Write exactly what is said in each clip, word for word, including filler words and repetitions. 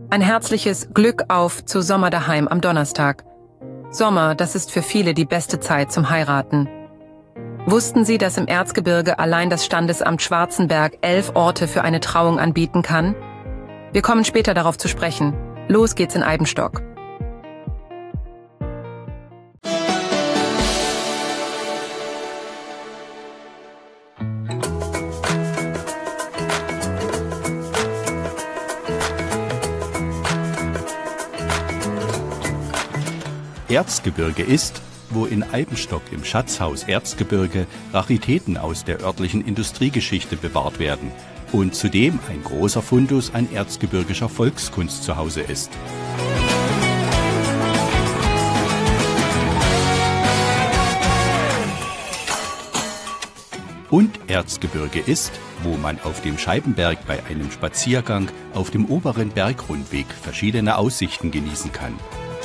Ein herzliches Glück auf zu Sommer daheim am Donnerstag. Sommer, das ist für viele die beste Zeit zum Heiraten. Wussten Sie, dass im Erzgebirge allein das Standesamt Schwarzenberg elf Orte für eine Trauung anbieten kann? Wir kommen später darauf zu sprechen. Los geht's in Eibenstock. Erzgebirge ist, wo in Eibenstock im Schatzhaus Erzgebirge Raritäten aus der örtlichen Industriegeschichte bewahrt werden und zudem ein großer Fundus an erzgebirgischer Volkskunst zu Hause ist. Und Erzgebirge ist, wo man auf dem Scheibenberg bei einem Spaziergang auf dem oberen Bergrundweg verschiedene Aussichten genießen kann.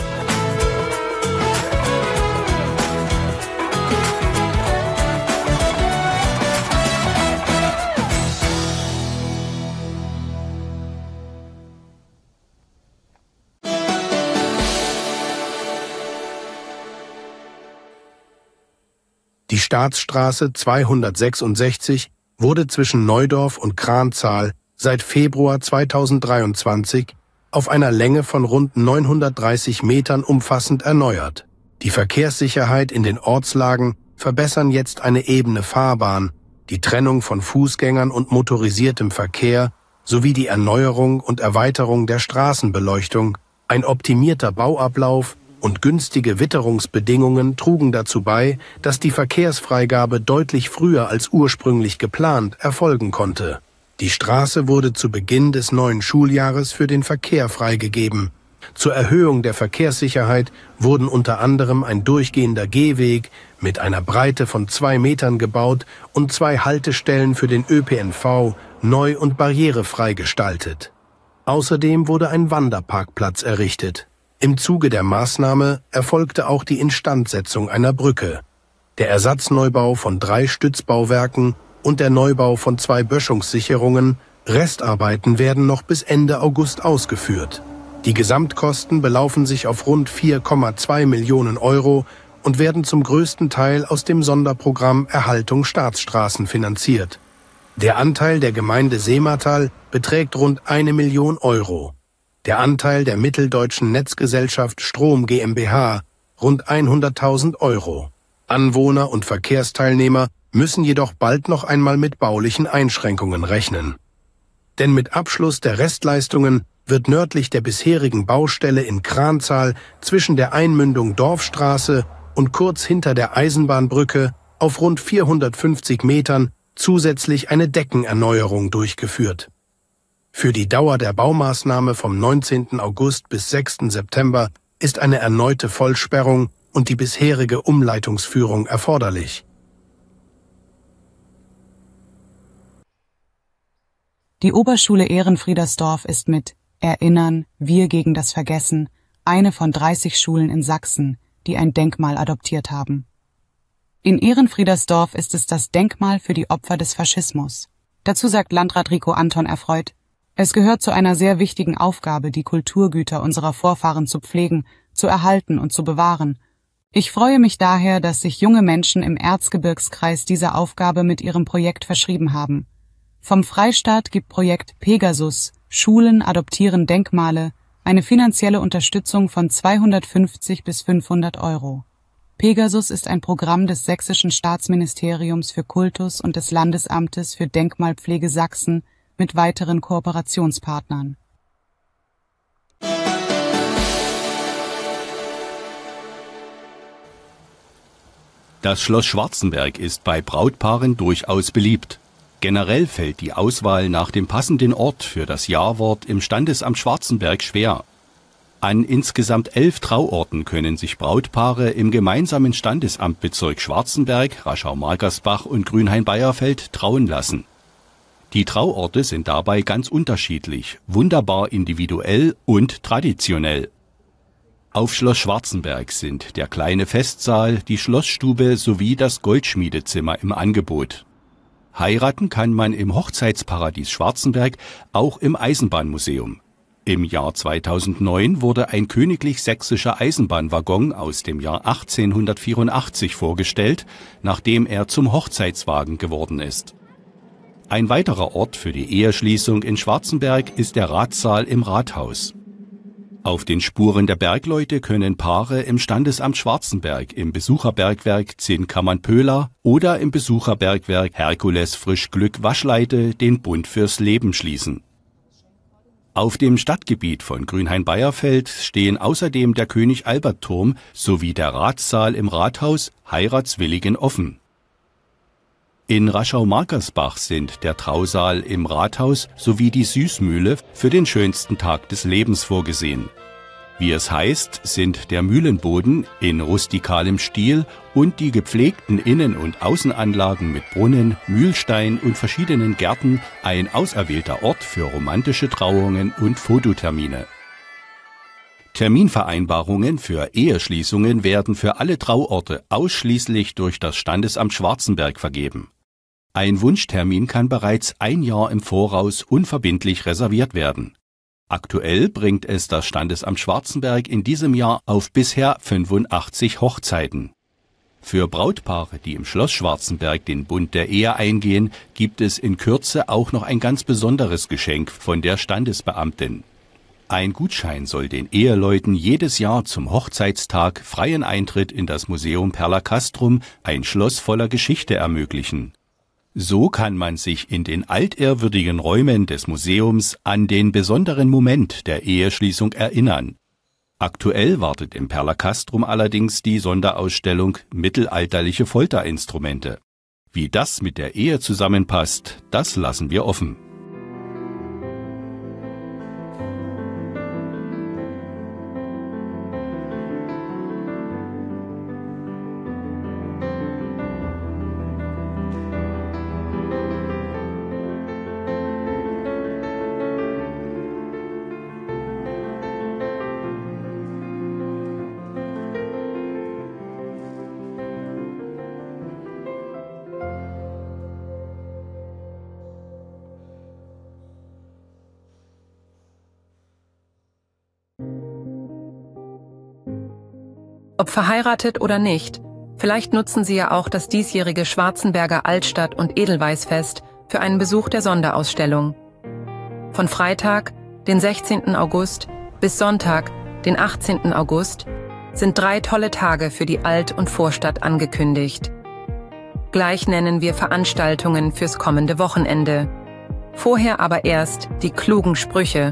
Die Staatsstraße zweihundertsechsundsechzig wurde zwischen Neudorf und Kranzahl seit Februar zweitausenddreiundzwanzig auf einer Länge von rund neunhundertdreißig Metern umfassend erneuert. Die Verkehrssicherheit in den Ortslagen verbessern jetzt eine ebene Fahrbahn, die Trennung von Fußgängern und motorisiertem Verkehr sowie die Erneuerung und Erweiterung der Straßenbeleuchtung, ein optimierter Bauablauf und günstige Witterungsbedingungen trugen dazu bei, dass die Verkehrsfreigabe deutlich früher als ursprünglich geplant erfolgen konnte. Die Straße wurde zu Beginn des neuen Schuljahres für den Verkehr freigegeben. Zur Erhöhung der Verkehrssicherheit wurden unter anderem ein durchgehender Gehweg mit einer Breite von zwei Metern gebaut und zwei Haltestellen für den Ö P N V neu und barrierefrei gestaltet. Außerdem wurde ein Wanderparkplatz errichtet. Im Zuge der Maßnahme erfolgte auch die Instandsetzung einer Brücke. Der Ersatzneubau von drei Stützbauwerken und der Neubau von zwei Böschungssicherungen, Restarbeiten werden noch bis Ende August ausgeführt. Die Gesamtkosten belaufen sich auf rund vier Komma zwei Millionen Euro und werden zum größten Teil aus dem Sonderprogramm Erhaltung Staatsstraßen finanziert. Der Anteil der Gemeinde Seematal beträgt rund eine Million Euro. Der Anteil der Mitteldeutschen Netzgesellschaft Strom GmbH rund hunderttausend Euro. Anwohner und Verkehrsteilnehmer müssen jedoch bald noch einmal mit baulichen Einschränkungen rechnen. Denn mit Abschluss der Restleistungen wird nördlich der bisherigen Baustelle in Kranzahl zwischen der Einmündung Dorfstraße und kurz hinter der Eisenbahnbrücke auf rund vierhundertfünfzig Metern zusätzlich eine Deckenerneuerung durchgeführt. Für die Dauer der Baumaßnahme vom neunzehnten August bis sechsten September ist eine erneute Vollsperrung und die bisherige Umleitungsführung erforderlich. Die Oberschule Ehrenfriedersdorf ist mit Erinnern, wir gegen das Vergessen eine von dreißig Schulen in Sachsen, die ein Denkmal adoptiert haben. In Ehrenfriedersdorf ist es das Denkmal für die Opfer des Faschismus. Dazu sagt Landrat Rico Anton erfreut: Es gehört zu einer sehr wichtigen Aufgabe, die Kulturgüter unserer Vorfahren zu pflegen, zu erhalten und zu bewahren. Ich freue mich daher, dass sich junge Menschen im Erzgebirgskreis dieser Aufgabe mit ihrem Projekt verschrieben haben. Vom Freistaat gibt Projekt Pegasus, Schulen adoptieren Denkmale, eine finanzielle Unterstützung von zweihundertfünfzig bis fünfhundert Euro. Pegasus ist ein Programm des Sächsischen Staatsministeriums für Kultus und des Landesamtes für Denkmalpflege Sachsen mit weiteren Kooperationspartnern. Das Schloss Schwarzenberg ist bei Brautpaaren durchaus beliebt. Generell fällt die Auswahl nach dem passenden Ort für das Jawort im Standesamt Schwarzenberg schwer. An insgesamt elf Trauorten können sich Brautpaare im gemeinsamen Standesamtbezirk Schwarzenberg, Raschau-Markersbach und Grünhain-Beierfeld trauen lassen. Die Trauorte sind dabei ganz unterschiedlich, wunderbar individuell und traditionell. Auf Schloss Schwarzenberg sind der kleine Festsaal, die Schlossstube sowie das Goldschmiedezimmer im Angebot. Heiraten kann man im Hochzeitsparadies Schwarzenberg, auch im Eisenbahnmuseum. Im Jahr zweitausendneun wurde ein königlich sächsischer Eisenbahnwaggon aus dem Jahr achtzehnhundertvierundachtzig vorgestellt, nachdem er zum Hochzeitswagen geworden ist. Ein weiterer Ort für die Eheschließung in Schwarzenberg ist der Ratssaal im Rathaus. Auf den Spuren der Bergleute können Paare im Standesamt Schwarzenberg im Besucherbergwerk Zinnkammern-Pöhler oder im Besucherbergwerk Herkules Frischglück Waschleite den Bund fürs Leben schließen. Auf dem Stadtgebiet von Grünhain-Beierfeld stehen außerdem der König-Albert-Turm sowie der Ratssaal im Rathaus heiratswilligen offen. In Raschau-Markersbach sind der Trausaal im Rathaus sowie die Süßmühle für den schönsten Tag des Lebens vorgesehen. Wie es heißt, sind der Mühlenboden in rustikalem Stil und die gepflegten Innen- und Außenanlagen mit Brunnen, Mühlstein und verschiedenen Gärten ein auserwählter Ort für romantische Trauungen und Fototermine. Terminvereinbarungen für Eheschließungen werden für alle Trauorte ausschließlich durch das Standesamt Schwarzenberg vergeben. Ein Wunschtermin kann bereits ein Jahr im Voraus unverbindlich reserviert werden. Aktuell bringt es das Standesamt Schwarzenberg in diesem Jahr auf bisher fünfundachtzig Hochzeiten. Für Brautpaare, die im Schloss Schwarzenberg den Bund der Ehe eingehen, gibt es in Kürze auch noch ein ganz besonderes Geschenk von der Standesbeamtin. Ein Gutschein soll den Eheleuten jedes Jahr zum Hochzeitstag freien Eintritt in das Museum Perlacastrum, ein Schloss voller Geschichte, ermöglichen. So kann man sich in den altehrwürdigen Räumen des Museums an den besonderen Moment der Eheschließung erinnern. Aktuell wartet im Perlacastrum allerdings die Sonderausstellung Mittelalterliche Folterinstrumente. Wie das mit der Ehe zusammenpasst, das lassen wir offen. Ob verheiratet oder nicht, vielleicht nutzen Sie ja auch das diesjährige Schwarzenberger Altstadt- und Edelweißfest für einen Besuch der Sonderausstellung. Von Freitag, den sechzehnten August, bis Sonntag, den achtzehnten August, sind drei tolle Tage für die Alt- und Vorstadt angekündigt. Gleich nennen wir Veranstaltungen fürs kommende Wochenende. Vorher aber erst die klugen Sprüche.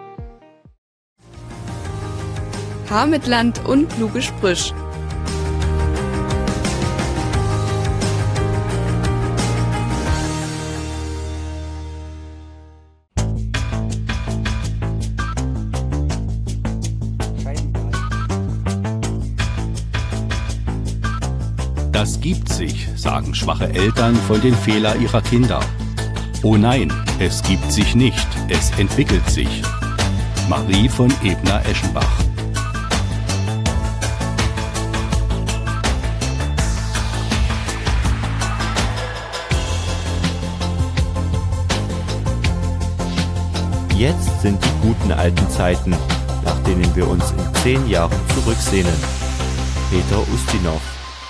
Haar mit Land und kluge Sprüche. Das gibt sich, sagen schwache Eltern von den Fehlern ihrer Kinder. Oh nein, es gibt sich nicht, es entwickelt sich. Marie von Ebner-Eschenbach. Jetzt sind die guten alten Zeiten, nach denen wir uns in zehn Jahren zurücksehnen. Peter Ustinov.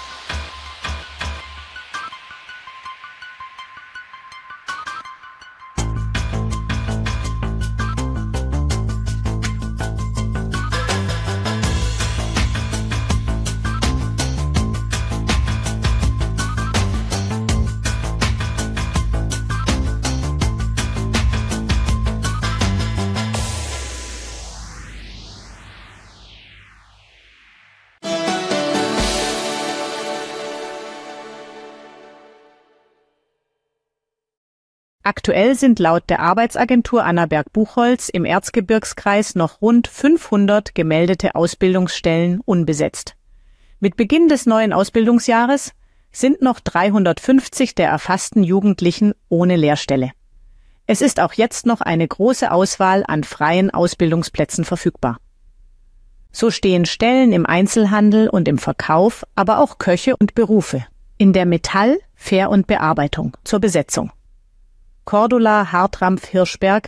Aktuell sind laut der Arbeitsagentur Annaberg-Buchholz im Erzgebirgskreis noch rund fünfhundert gemeldete Ausbildungsstellen unbesetzt. Mit Beginn des neuen Ausbildungsjahres sind noch dreihundertfünfzig der erfassten Jugendlichen ohne Lehrstelle. Es ist auch jetzt noch eine große Auswahl an freien Ausbildungsplätzen verfügbar. So stehen Stellen im Einzelhandel und im Verkauf, aber auch Köche und Berufe in der Metall-, Ver- und Bearbeitung zur Besetzung. Cordula Hartrampf-Hirschberg,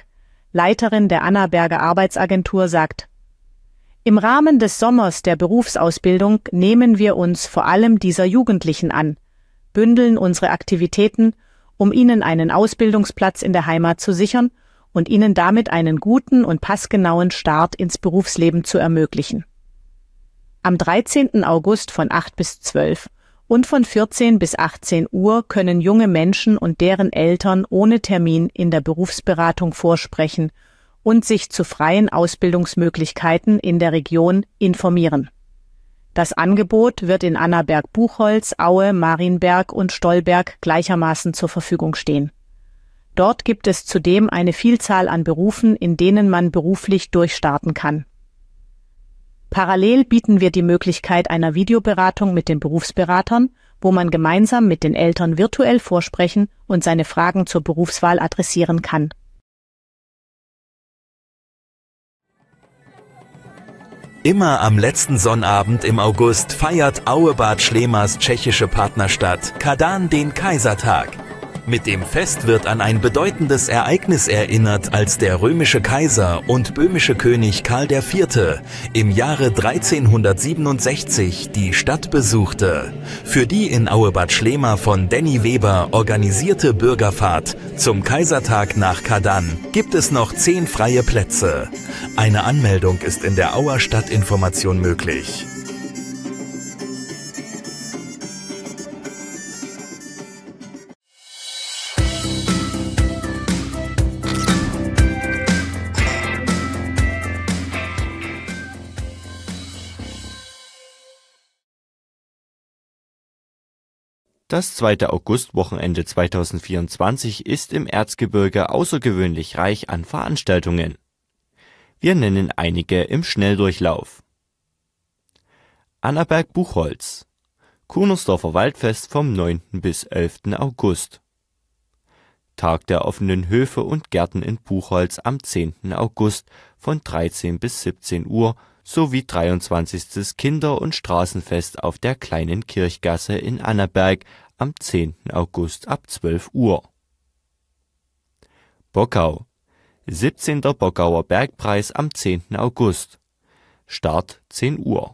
Leiterin der Annaberger Arbeitsagentur, sagt: Im Rahmen des Sommers der Berufsausbildung nehmen wir uns vor allem dieser Jugendlichen an, bündeln unsere Aktivitäten, um ihnen einen Ausbildungsplatz in der Heimat zu sichern und ihnen damit einen guten und passgenauen Start ins Berufsleben zu ermöglichen. Am dreizehnten August von acht bis zwölf und von vierzehn bis achtzehn Uhr können junge Menschen und deren Eltern ohne Termin in der Berufsberatung vorsprechen und sich zu freien Ausbildungsmöglichkeiten in der Region informieren. Das Angebot wird in Annaberg-Buchholz, Aue, Marienberg und Stolberg gleichermaßen zur Verfügung stehen. Dort gibt es zudem eine Vielzahl an Berufen, in denen man beruflich durchstarten kann. Parallel bieten wir die Möglichkeit einer Videoberatung mit den Berufsberatern, wo man gemeinsam mit den Eltern virtuell vorsprechen und seine Fragen zur Berufswahl adressieren kann. Immer am letzten Sonnabend im August feiert Auebad Schlemers tschechische Partnerstadt Kadaň den Kaisertag. Mit dem Fest wird an ein bedeutendes Ereignis erinnert, als der römische Kaiser und böhmische König Karl der Vierte im Jahre dreizehnhundertsiebenundsechzig die Stadt besuchte. Für die in Auebad Schlema von Danny Weber organisierte Bürgerfahrt zum Kaisertag nach Kadaň gibt es noch zehn freie Plätze. Eine Anmeldung ist in der Auer Stadtinformation möglich. Das zweite Augustwochenende zweitausendvierundzwanzig ist im Erzgebirge außergewöhnlich reich an Veranstaltungen. Wir nennen einige im Schnelldurchlauf. Annaberg-Buchholz, Kunersdorfer Waldfest vom neunten bis elften August. Tag der offenen Höfe und Gärten in Buchholz am zehnten August von dreizehn bis siebzehn Uhr sowie dreiundzwanzigstes Kinder- und Straßenfest auf der Kleinen Kirchgasse in Annaberg am zehnten August ab zwölf Uhr. Bockau, siebzehnter Bockauer Bergpreis am zehnten August. Start zehn Uhr.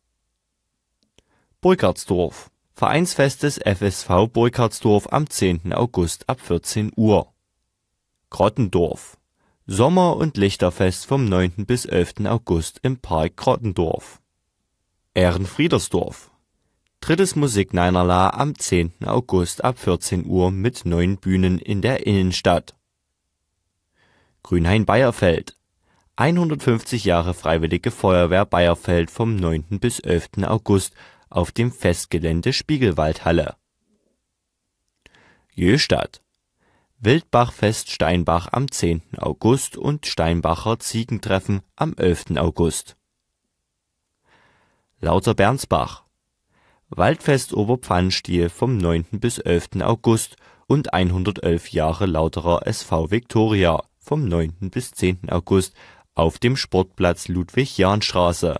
Burkhardsdorf, Vereinsfest des F S V Burkhardsdorf am zehnten August ab vierzehn Uhr. Grottendorf, Sommer- und Lichterfest vom neunten bis elften August im Park Grottendorf. Ehrenfriedersdorf, drittes Musikneinerlaa am zehnten August ab vierzehn Uhr mit neun Bühnen in der Innenstadt. Grünhain-Beierfeld, hundertfünfzig Jahre Freiwillige Feuerwehr Beierfeld vom neunten bis elften August auf dem Festgelände Spiegelwaldhalle. Jöstadt, Wildbachfest Steinbach am zehnten August und Steinbacher Ziegentreffen am elften August. Lauter-Bernsbach, Waldfest Oberpfannenstiel vom neunten bis elften August und hundertelf Jahre Lauterer S V Viktoria vom neunten bis zehnten August auf dem Sportplatz Ludwig-Jahn-Straße.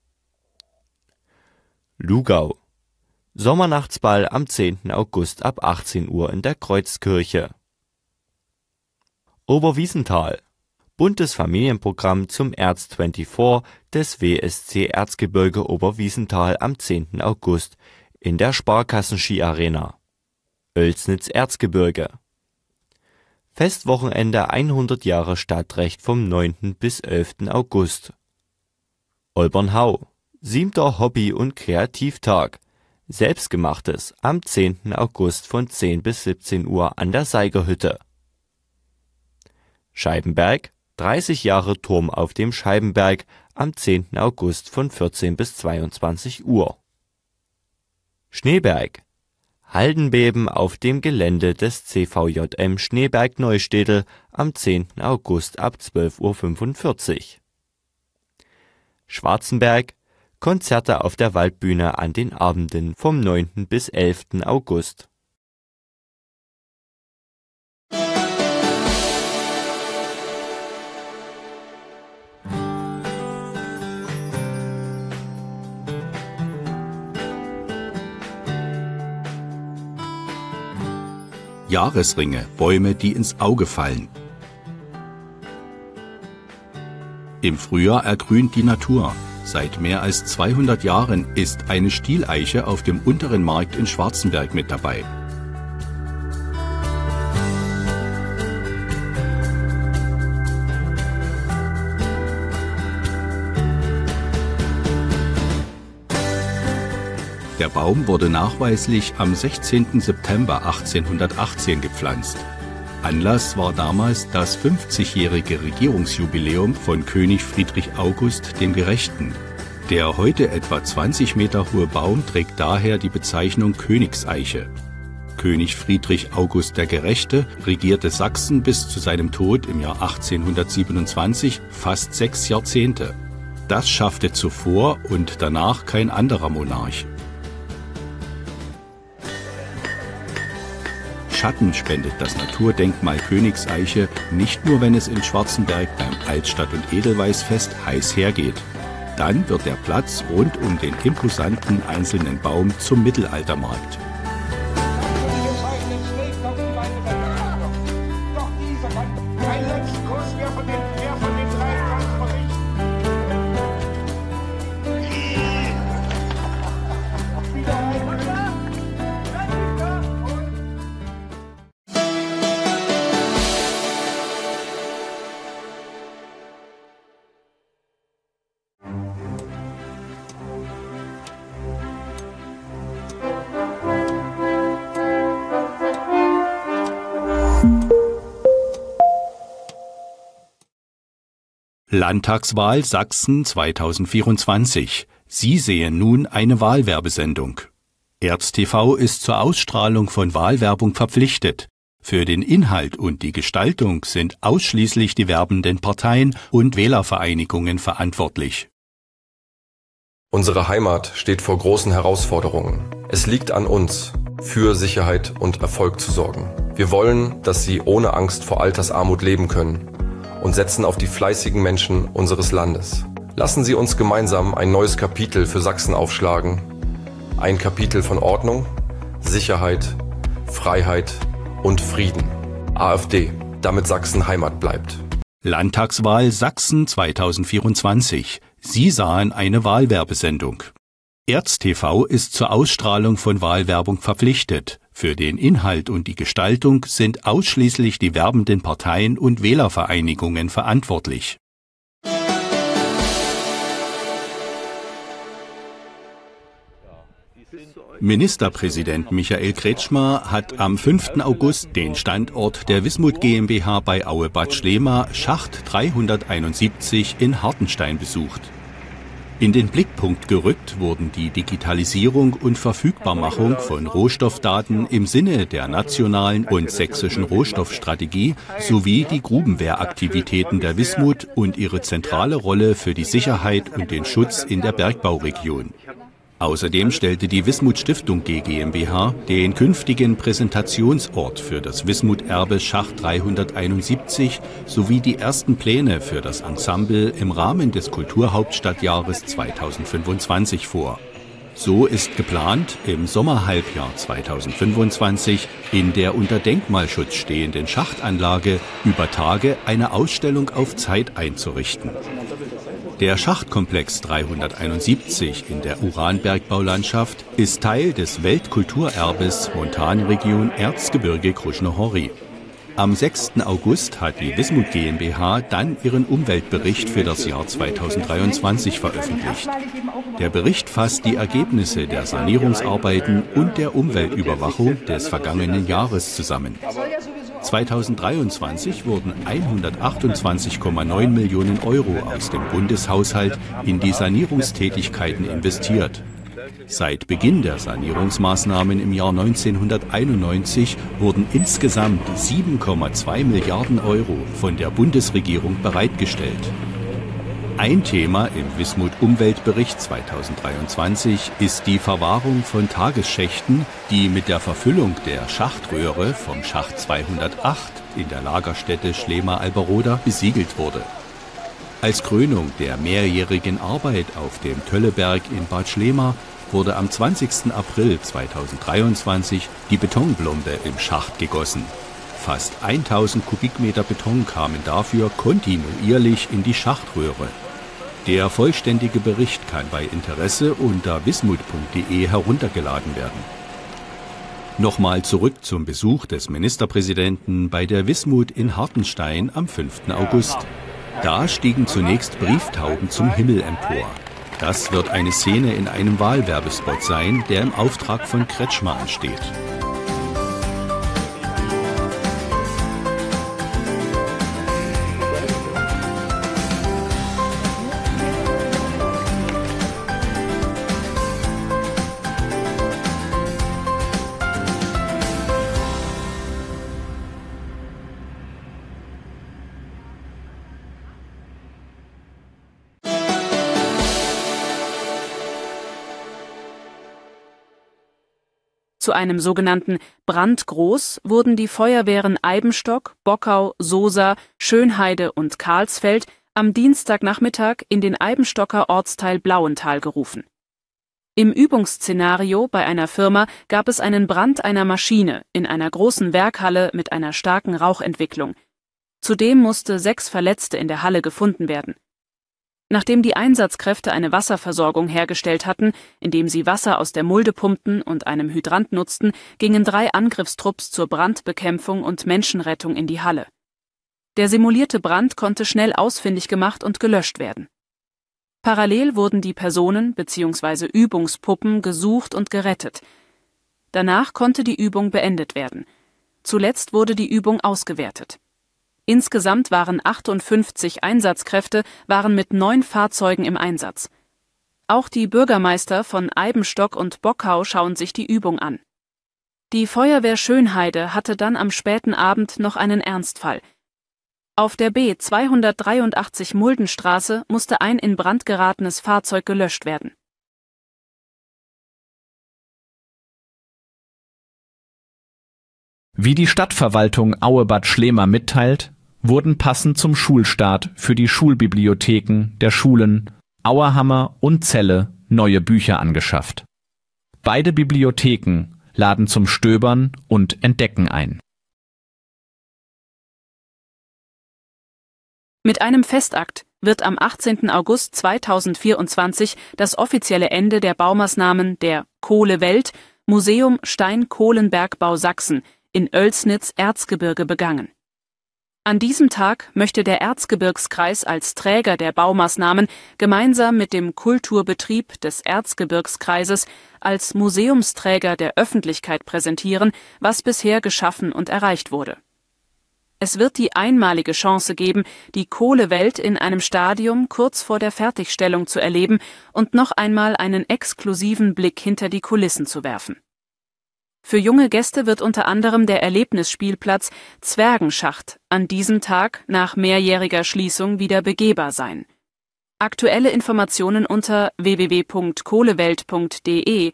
Lugau, Sommernachtsball am zehnten August ab achtzehn Uhr in der Kreuzkirche. Oberwiesenthal, buntes Familienprogramm zum Erz vierundzwanzig des W S C Erzgebirge Oberwiesenthal am zehnten August in der Sparkassen-Ski-Arena. Oelsnitz-Erzgebirge, Festwochenende hundert Jahre Stadtrecht vom neunten bis elften August. Olbernhau, siebter Hobby- und Kreativtag, Selbstgemachtes am zehnten August von zehn bis siebzehn Uhr an der Seigerhütte. Scheibenberg, dreißig Jahre Turm auf dem Scheibenberg am zehnten August von vierzehn bis zweiundzwanzig Uhr. Schneeberg, Haldenbeben auf dem Gelände des C V J M Schneeberg-Neustädel am zehnten August ab zwölf Uhr fünfundvierzig. Schwarzenberg, Konzerte auf der Waldbühne an den Abenden vom neunten bis elften August. Jahresringe, Bäume, die ins Auge fallen. Im Frühjahr ergrünt die Natur. Seit mehr als zweihundert Jahren ist eine Stieleiche auf dem unteren Markt in Schwarzenberg mit dabei. Der Baum wurde nachweislich am sechzehnten September achtzehnhundertachtzehn gepflanzt. Anlass war damals das fünfzigjährige Regierungsjubiläum von König Friedrich August dem Gerechten. Der heute etwa zwanzig Meter hohe Baum trägt daher die Bezeichnung Königseiche. König Friedrich August der Gerechte regierte Sachsen bis zu seinem Tod im Jahr achtzehnhundertsiebenundzwanzig fast sechs Jahrzehnte. Das schaffte zuvor und danach kein anderer Monarch. Schatten spendet das Naturdenkmal Königseiche nicht nur, wenn es in Schwarzenberg beim Altstadt- und Edelweißfest heiß hergeht. Dann wird der Platz rund um den imposanten einzelnen Baum zum Mittelaltermarkt. Landtagswahl Sachsen zweitausendvierundzwanzig. Sie sehen nun eine Wahlwerbesendung. Erz T V ist zur Ausstrahlung von Wahlwerbung verpflichtet. Für den Inhalt und die Gestaltung sind ausschließlich die werbenden Parteien und Wählervereinigungen verantwortlich. Unsere Heimat steht vor großen Herausforderungen. Es liegt an uns, für Sicherheit und Erfolg zu sorgen. Wir wollen, dass Sie ohne Angst vor Altersarmut leben können und setzen auf die fleißigen Menschen unseres Landes. Lassen Sie uns gemeinsam ein neues Kapitel für Sachsen aufschlagen. Ein Kapitel von Ordnung, Sicherheit, Freiheit und Frieden. AfD, damit Sachsen Heimat bleibt. Landtagswahl Sachsen zweitausendvierundzwanzig. Sie sahen eine Wahlwerbesendung. Erz T V ist zur Ausstrahlung von Wahlwerbung verpflichtet. Für den Inhalt und die Gestaltung sind ausschließlich die werbenden Parteien und Wählervereinigungen verantwortlich. Ministerpräsident Michael Kretschmer hat am fünften August den Standort der Wismut GmbH bei Aue-Bad Schlema, Schacht dreihunderteinundsiebzig in Hartenstein besucht. In den Blickpunkt gerückt wurden die Digitalisierung und Verfügbarmachung von Rohstoffdaten im Sinne der nationalen und sächsischen Rohstoffstrategie sowie die Grubenwehraktivitäten der Wismut und ihre zentrale Rolle für die Sicherheit und den Schutz in der Bergbauregion. Außerdem stellte die Wismut Stiftung G GmbH den künftigen Präsentationsort für das Wismut-Erbe Schacht dreihunderteinundsiebzig sowie die ersten Pläne für das Ensemble im Rahmen des Kulturhauptstadtjahres zweitausendfünfundzwanzig vor. So ist geplant, im Sommerhalbjahr zweitausendfünfundzwanzig in der unter Denkmalschutz stehenden Schachtanlage über Tage eine Ausstellung auf Zeit einzurichten. Der Schachtkomplex dreihunderteinundsiebzig in der Uranbergbaulandschaft ist Teil des Weltkulturerbes Montanregion Erzgebirge Krušné hory. Am sechsten August hat die Wismut GmbH dann ihren Umweltbericht für das Jahr zweitausenddreiundzwanzig veröffentlicht. Der Bericht fasst die Ergebnisse der Sanierungsarbeiten und der Umweltüberwachung des vergangenen Jahres zusammen. zweitausenddreiundzwanzig wurden hundertachtundzwanzig Komma neun Millionen Euro aus dem Bundeshaushalt in die Sanierungstätigkeiten investiert. Seit Beginn der Sanierungsmaßnahmen im Jahr neunzehnhunderteinundneunzig wurden insgesamt sieben Komma zwei Milliarden Euro von der Bundesregierung bereitgestellt. Ein Thema im Wismut-Umweltbericht zweitausenddreiundzwanzig ist die Verwahrung von Tagesschächten, die mit der Verfüllung der Schachtröhre vom Schacht zweihundertacht in der Lagerstätte Schlema-Alberoda besiegelt wurde. Als Krönung der mehrjährigen Arbeit auf dem Tölleberg in Bad Schlema wurde am zwanzigsten April zweitausenddreiundzwanzig die Betonblombe im Schacht gegossen. Fast tausend Kubikmeter Beton kamen dafür kontinuierlich in die Schachtröhre. Der vollständige Bericht kann bei Interesse unter wismut punkt de heruntergeladen werden. Nochmal zurück zum Besuch des Ministerpräsidenten bei der Wismut in Hartenstein am fünften August. Da stiegen zunächst Brieftauben zum Himmel empor. Das wird eine Szene in einem Wahlwerbespot sein, der im Auftrag von Kretschmer entsteht. Zu einem sogenannten Brandgroß wurden die Feuerwehren Eibenstock, Bockau, Sosa, Schönheide und Karlsfeld am Dienstagnachmittag in den Eibenstocker Ortsteil Blauenthal gerufen. Im Übungsszenario bei einer Firma gab es einen Brand einer Maschine in einer großen Werkhalle mit einer starken Rauchentwicklung. Zudem musste sechs Verletzte in der Halle gefunden werden. Nachdem die Einsatzkräfte eine Wasserversorgung hergestellt hatten, indem sie Wasser aus der Mulde pumpten und einem Hydrant nutzten, gingen drei Angriffstrupps zur Brandbekämpfung und Menschenrettung in die Halle. Der simulierte Brand konnte schnell ausfindig gemacht und gelöscht werden. Parallel wurden die Personen bzw. Übungspuppen gesucht und gerettet. Danach konnte die Übung beendet werden. Zuletzt wurde die Übung ausgewertet. Insgesamt waren achtundfünfzig Einsatzkräfte, waren mit neun Fahrzeugen im Einsatz. Auch die Bürgermeister von Eibenstock und Bockau schauen sich die Übung an. Die Feuerwehr Schönheide hatte dann am späten Abend noch einen Ernstfall. Auf der B zweihundertdreiundachtzig Muldenstraße musste ein in Brand geratenes Fahrzeug gelöscht werden. Wie die Stadtverwaltung Auebad Schlema mitteilt, wurden passend zum Schulstart für die Schulbibliotheken der Schulen Auerhammer und Celle neue Bücher angeschafft. Beide Bibliotheken laden zum Stöbern und Entdecken ein. Mit einem Festakt wird am achtzehnten August zweitausendvierundzwanzig das offizielle Ende der Baumaßnahmen der Kohlewelt Museum Stein-Kohlenbergbau Sachsen in Oelsnitz-Erzgebirge begangen. An diesem Tag möchte der Erzgebirgskreis als Träger der Baumaßnahmen gemeinsam mit dem Kulturbetrieb des Erzgebirgskreises als Museumsträger der Öffentlichkeit präsentieren, was bisher geschaffen und erreicht wurde. Es wird die einmalige Chance geben, die Kohlewelt in einem Stadium kurz vor der Fertigstellung zu erleben und noch einmal einen exklusiven Blick hinter die Kulissen zu werfen. Für junge Gäste wird unter anderem der Erlebnisspielplatz Zwergenschacht an diesem Tag nach mehrjähriger Schließung wieder begehbar sein. Aktuelle Informationen unter w w w punkt kohlewelt punkt de.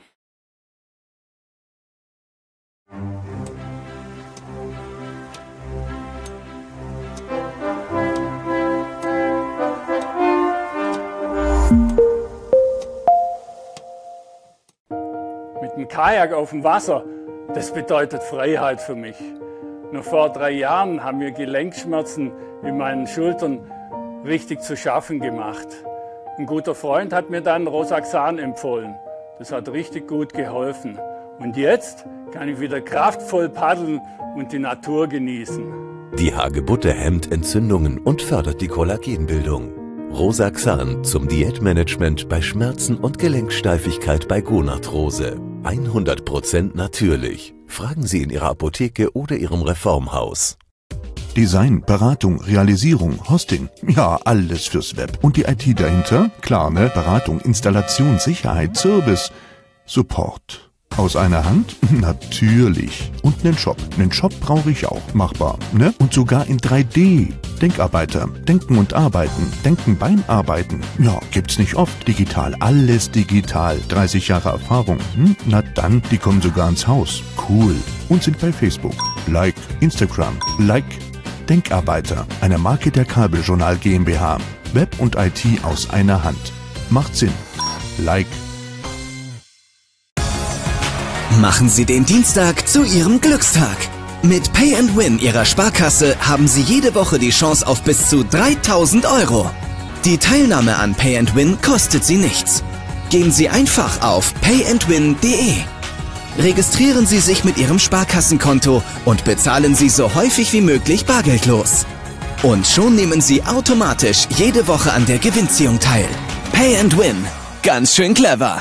Mit dem Kajak auf dem Wasser, das bedeutet Freiheit für mich. Nur vor drei Jahren haben mir Gelenkschmerzen in meinen Schultern richtig zu schaffen gemacht. Ein guter Freund hat mir dann Rosaxan empfohlen. Das hat richtig gut geholfen. Und jetzt kann ich wieder kraftvoll paddeln und die Natur genießen. Die Hagebutte hemmt Entzündungen und fördert die Kollagenbildung. Rosaxan zum Diätmanagement bei Schmerzen und Gelenksteifigkeit bei Gonarthrose. hundert Prozent natürlich. Fragen Sie in Ihrer Apotheke oder Ihrem Reformhaus. Design, Beratung, Realisierung, Hosting, ja, alles fürs Web. Und die I T dahinter? Klar, ne? Beratung, Installation, Sicherheit, Service, Support. Aus einer Hand? Natürlich. Und nen Shop. Nen Shop brauche ich auch. Machbar, ne? Und sogar in drei D. Denkarbeiter. Denken und Arbeiten. Denken beim Arbeiten. Ja, gibt's nicht oft. Digital. Alles digital. dreißig Jahre Erfahrung. Hm? Na dann, die kommen sogar ins Haus. Cool. Und sind bei Facebook. Like. Instagram. Like. Denkarbeiter. Eine Marke der Kabeljournal GmbH. Web und I T aus einer Hand. Macht Sinn. Like. Machen Sie den Dienstag zu Ihrem Glückstag. Mit Pay and Win Ihrer Sparkasse haben Sie jede Woche die Chance auf bis zu dreitausend Euro. Die Teilnahme an Pay and Win kostet Sie nichts. Gehen Sie einfach auf pay and win punkt de. Registrieren Sie sich mit Ihrem Sparkassenkonto und bezahlen Sie so häufig wie möglich bargeldlos. Und schon nehmen Sie automatisch jede Woche an der Gewinnziehung teil. Pay and Win. Ganz schön clever.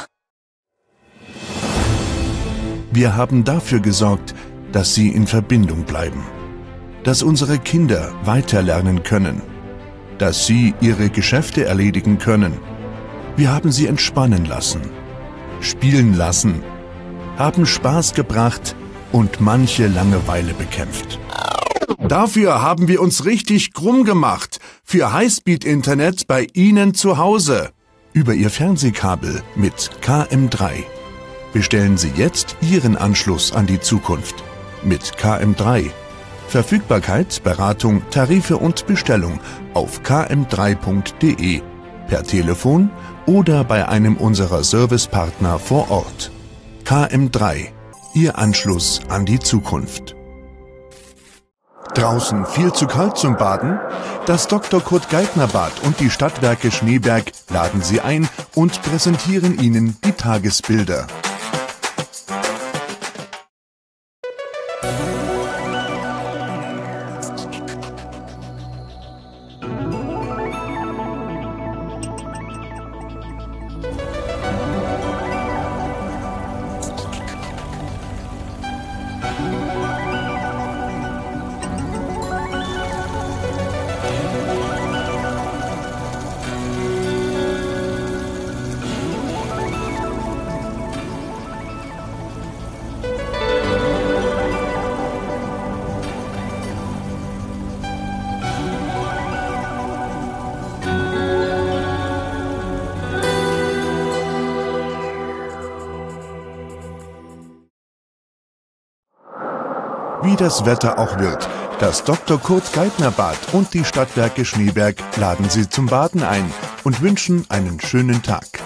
Wir haben dafür gesorgt, dass Sie in Verbindung bleiben, dass unsere Kinder weiterlernen können, dass Sie Ihre Geschäfte erledigen können. Wir haben Sie entspannen lassen, spielen lassen, haben Spaß gebracht und manche Langeweile bekämpft. Dafür haben wir uns richtig krumm gemacht für Highspeed-Internet bei Ihnen zu Hause. Über Ihr Fernsehkabel mit K M drei. Bestellen Sie jetzt Ihren Anschluss an die Zukunft mit K M drei. Verfügbarkeit, Beratung, Tarife und Bestellung auf k m drei punkt de, per Telefon oder bei einem unserer Servicepartner vor Ort. K M drei. Ihr Anschluss an die Zukunft. Draußen viel zu kalt zum Baden? Das Doktor Kurt Geithner Bad und die Stadtwerke Schneeberg laden Sie ein und präsentieren Ihnen die Tagesbilder. Wie das Wetter auch wird, das Doktor Kurt Geithner Bad und die Stadtwerke Schneeberg laden Sie zum Baden ein und wünschen einen schönen Tag.